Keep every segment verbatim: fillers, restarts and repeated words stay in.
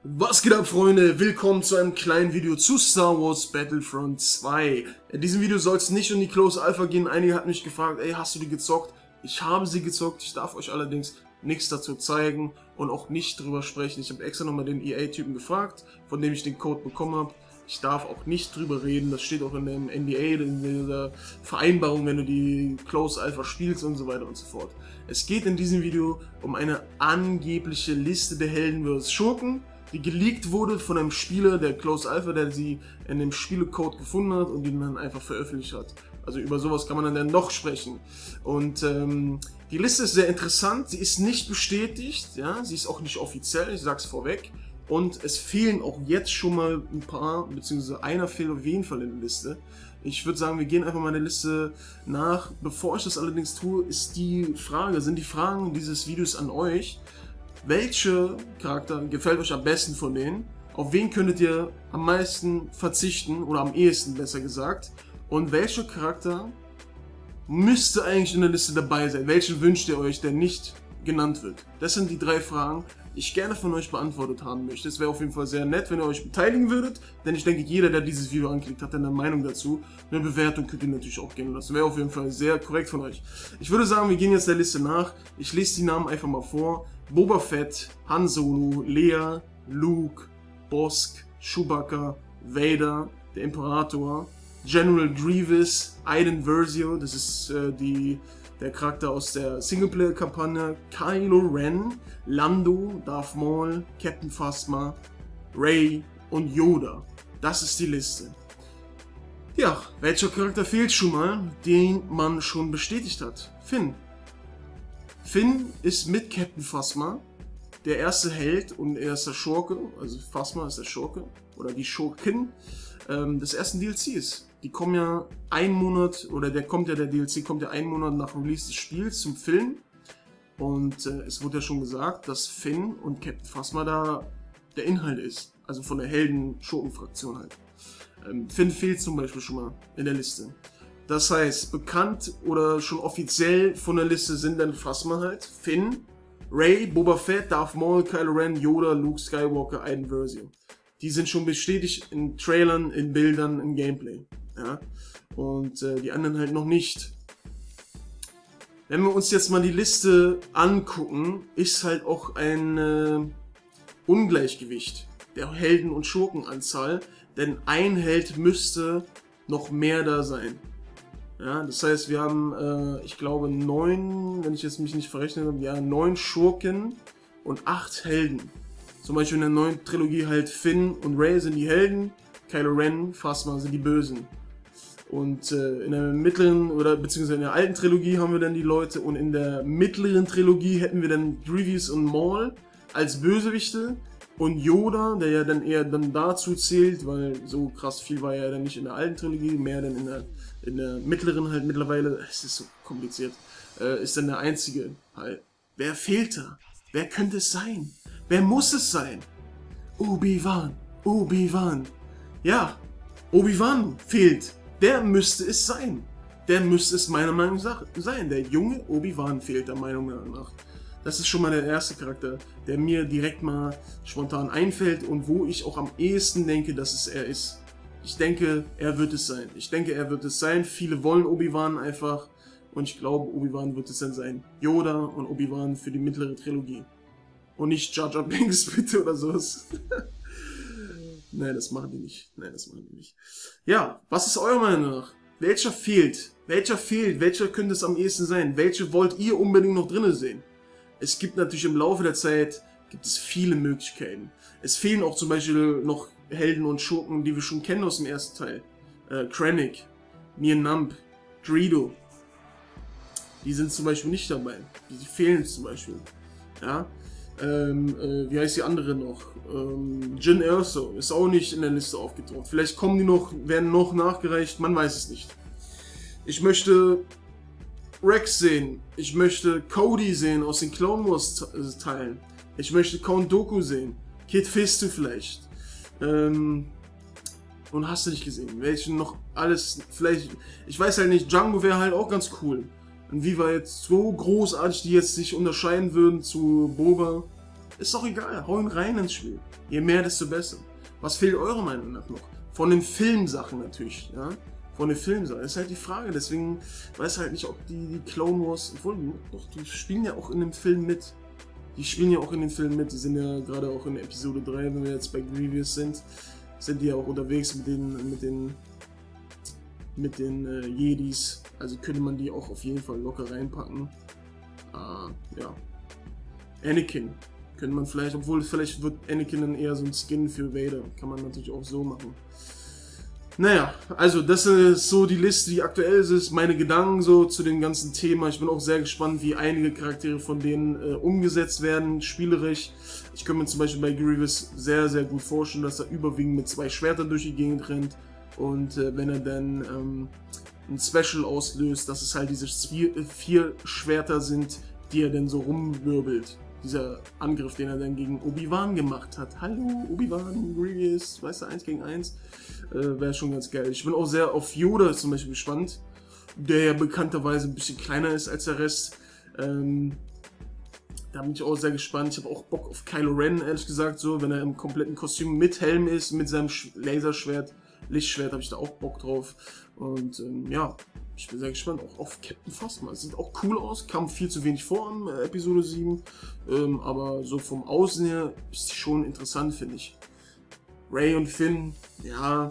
Was geht ab, Freunde? Willkommen zu einem kleinen Video zu Star Wars Battlefront zwei. In diesem Video soll es nicht um die Close Alpha gehen. Einige hatten mich gefragt, ey, hast du die gezockt? Ich habe sie gezockt. Ich darf euch allerdings nichts dazu zeigen und auch nicht drüber sprechen. Ich habe extra nochmal den E A-Typen gefragt, von dem ich den Code bekommen habe. Ich darf auch nicht drüber reden. Das steht auch in dem N D A, in dieser Vereinbarung, wenn du die Close Alpha spielst und so weiter und so fort. Es geht in diesem Video um eine angebliche Liste der Helden versus Schurken, die geleakt wurde von einem Spieler der Close Alpha, der sie in dem Spielecode gefunden hat und den dann einfach veröffentlicht hat. Also über sowas kann man dann noch sprechen. Und ähm, die Liste ist sehr interessant, sie ist nicht bestätigt, ja, sie ist auch nicht offiziell, ich sag's vorweg. Und es fehlen auch jetzt schon mal ein paar, beziehungsweise einer fehlt auf jeden Fall in der Liste. Ich würde sagen, wir gehen einfach mal der Liste nach. Bevor ich das allerdings tue, ist die Frage, sind die Fragen dieses Videos an euch: Welcher Charakter gefällt euch am besten von denen? Auf wen könntet ihr am meisten verzichten oder am ehesten besser gesagt? Und welcher Charakter müsste eigentlich in der Liste dabei sein? Welchen wünscht ihr euch, der nicht genannt wird? Das sind die drei Fragen, die ich gerne von euch beantwortet haben möchte. Es wäre auf jeden Fall sehr nett, wenn ihr euch beteiligen würdet, denn ich denke, jeder, der dieses Video anklickt, hat eine Meinung dazu. Eine Bewertung könnt ihr natürlich auch gerne lassen. Wäre auf jeden Fall sehr korrekt von euch. Ich würde sagen, wir gehen jetzt der Liste nach. Ich lese die Namen einfach mal vor. Boba Fett, Han Solo, Leia, Luke, Bosk, Chewbacca, Vader, der Imperator, General Grievous, Iden Versio, das ist äh, die, der Charakter aus der Singleplayer-Kampagne, Kylo Ren, Lando, Darth Maul, Captain Phasma, Rey und Yoda. Das ist die Liste. Ja, welcher Charakter fehlt schon mal, den man schon bestätigt hat? Finn. Finn ist mit Captain Phasma der erste Held und er ist der Schurke, also Phasma ist der Schurke oder die Schurkin ähm, des ersten D L Cs. Die kommen ja einen Monat, oder der kommt ja, der D L C kommt ja einen Monat nach Release des Spiels zum Film. Und äh, es wurde ja schon gesagt, dass Finn und Captain Phasma da der Inhalt ist. Also von der Helden-Schurken-Fraktion halt. Ähm, Finn fehlt zum Beispiel schon mal in der Liste. Das heißt, bekannt oder schon offiziell von der Liste sind dann Phasma halt, Finn, Rey, Boba Fett, Darth Maul, Kylo Ren, Yoda, Luke Skywalker, Iden Versio. Die sind schon bestätigt in Trailern, in Bildern, in Gameplay. Ja? Und äh, die anderen halt noch nicht. Wenn wir uns jetzt mal die Liste angucken, ist halt auch ein äh, Ungleichgewicht der Helden- und Schurkenanzahl, denn ein Held müsste noch mehr da sein. Ja, das heißt, wir haben, äh, ich glaube, neun, wenn ich jetzt mich nicht verrechnet habe, ja, neun Schurken und acht Helden. Zum Beispiel in der neuen Trilogie halt Finn und Rey sind die Helden, Kylo Ren, Phasma sind die Bösen. Und äh, in der mittleren, oder beziehungsweise in der alten Trilogie haben wir dann die Leute, und in der mittleren Trilogie hätten wir dann Grievous und Maul als Bösewichte und Yoda, der ja dann eher dann dazu zählt, weil so krass viel war er dann nicht in der alten Trilogie, mehr dann in der, in der mittleren halt mittlerweile, es ist so kompliziert, äh, ist dann der einzige halt. Wer fehlt da? Wer könnte es sein? Wer muss es sein? Obi-Wan, Obi-Wan. Ja, Obi-Wan fehlt. Der müsste es sein. Der müsste es meiner Meinung nach sein. Der junge Obi-Wan fehlt der Meinung nach. Das ist schon mal der erste Charakter, der mir direkt mal spontan einfällt und wo ich auch am ehesten denke, dass es er ist. Ich denke, er wird es sein. Ich denke, er wird es sein. Viele wollen Obi-Wan einfach und ich glaube, Obi-Wan wird es dann sein. Yoda und Obi-Wan für die mittlere Trilogie. Und nicht Jar Jar Binks bitte oder sowas. Nein, das machen die nicht. Nein, das machen die nicht. Ja, was ist eurer Meinung nach? Welcher fehlt? Welcher fehlt? Welcher könnte es am ehesten sein? Welche wollt ihr unbedingt noch drinne sehen? Es gibt natürlich im Laufe der Zeit gibt es viele Möglichkeiten. Es fehlen auch zum Beispiel noch Helden und Schurken, die wir schon kennen aus dem ersten Teil. Äh, Krennic, Nien Nunb, Greedo. Die sind zum Beispiel nicht dabei. Die fehlen zum Beispiel. Ja. Ähm, äh, wie heißt die andere noch? Ähm, Jyn Erso ist auch nicht in der Liste aufgetaucht. Vielleicht kommen die noch, werden noch nachgereicht, man weiß es nicht. Ich möchte Rex sehen. Ich möchte Cody sehen aus den Clone Wars Teilen. Ich möchte Count Dooku sehen. Kit Fisto vielleicht. Ähm, und hast du nicht gesehen? Welchen noch alles, vielleicht, ich weiß halt nicht, Django wäre halt auch ganz cool. Inwieweit so großartig die jetzt sich unterscheiden würden zu Boba, ist doch egal, hauen rein ins Spiel. Je mehr, desto besser. Was fehlt eurer Meinung nach noch? Von den Filmsachen natürlich, ja. Von den Filmsachen. Das ist halt die Frage, deswegen weiß ich halt nicht, ob die, die Clone Wars, obwohl, doch, die spielen ja auch in dem Film mit. Die spielen ja auch in den Filmen mit, die sind ja gerade auch in Episode drei, wenn wir jetzt bei Grievous sind, sind die ja auch unterwegs mit den, mit den, mit den äh, Jedis. Also könnte man die auch auf jeden Fall locker reinpacken. Äh, ja. Anakin. Könnte man vielleicht, obwohl vielleicht wird Anakin dann eher so ein Skin für Vader. Kann man natürlich auch so machen. Naja, also das ist so die Liste, die aktuell ist, meine Gedanken so zu dem ganzen Thema. Ich bin auch sehr gespannt, wie einige Charaktere von denen äh, umgesetzt werden, spielerisch. Ich könnte mir zum Beispiel bei Grievous sehr, sehr gut vorstellen, dass er überwiegend mit zwei Schwertern durch die Gegend rennt. Und äh, wenn er dann ähm, ein Special auslöst, dass es halt diese vier, vier Schwerter sind, die er dann so rumwirbelt. Dieser Angriff, den er dann gegen Obi-Wan gemacht hat. Hallo, Obi-Wan, Grievous, weißt du, eins gegen eins. Äh, Wäre schon ganz geil. Ich bin auch sehr auf Yoda zum Beispiel gespannt, der ja bekannterweise ein bisschen kleiner ist als der Rest. Ähm, da bin ich auch sehr gespannt. Ich habe auch Bock auf Kylo Ren, ehrlich gesagt, so, wenn er im kompletten Kostüm mit Helm ist, mit seinem Laserschwert, Lichtschwert, habe ich da auch Bock drauf. Und ähm, ja, ich bin sehr gespannt, auch auf Captain Phasma. Es sieht auch cool aus, kam viel zu wenig vor in äh, Episode sieben, ähm, aber so vom Außen her ist die schon interessant, finde ich. Rey und Finn, ja,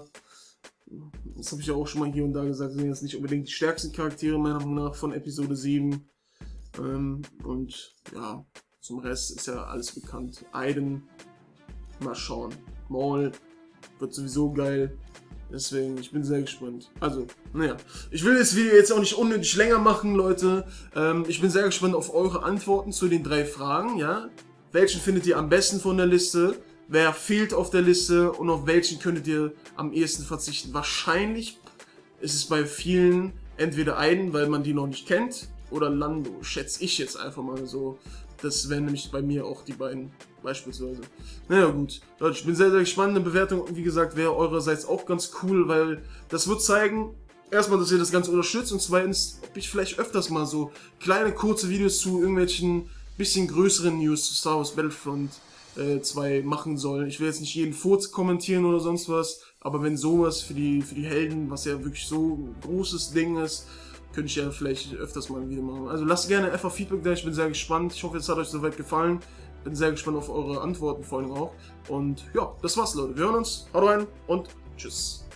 das habe ich ja auch schon mal hier und da gesagt, sind jetzt nicht unbedingt die stärksten Charaktere meiner Meinung nach von Episode sieben. Ähm, und ja, zum Rest ist ja alles bekannt. Aiden, mal schauen. Maul wird sowieso geil. Deswegen, ich bin sehr gespannt. Also, naja, ich will das Video jetzt auch nicht unnötig länger machen, Leute. Ähm, ich bin sehr gespannt auf eure Antworten zu den drei Fragen, ja. Welchen findet ihr am besten von der Liste? Wer fehlt auf der Liste? Und auf welchen könntet ihr am ehesten verzichten? Wahrscheinlich ist es bei vielen entweder Aiden, weil man die noch nicht kennt, oder Lando, schätze ich jetzt einfach mal so. Das wären nämlich bei mir auch die beiden beispielsweise. Naja gut, Leute, ich bin sehr, sehr gespannt. Eine Bewertung, wie gesagt, wäre eurerseits auch ganz cool, weil das wird zeigen, erstmal, dass ihr das Ganze unterstützt und zweitens, ob ich vielleicht öfters mal so kleine, kurze Videos zu irgendwelchen bisschen größeren News zu Star Wars Battlefront äh, zwei machen soll. Ich will jetzt nicht jeden Furz kommentieren oder sonst was, aber wenn sowas für die, für die Helden, was ja wirklich so ein großes Ding ist, könnte ich ja vielleicht öfters mal ein Video machen. Also lasst gerne einfach Feedback da, ich bin sehr gespannt. Ich hoffe, es hat euch soweit gefallen. Bin sehr gespannt auf eure Antworten vor allem auch. Und ja, das war's, Leute. Wir hören uns. Haut rein und tschüss.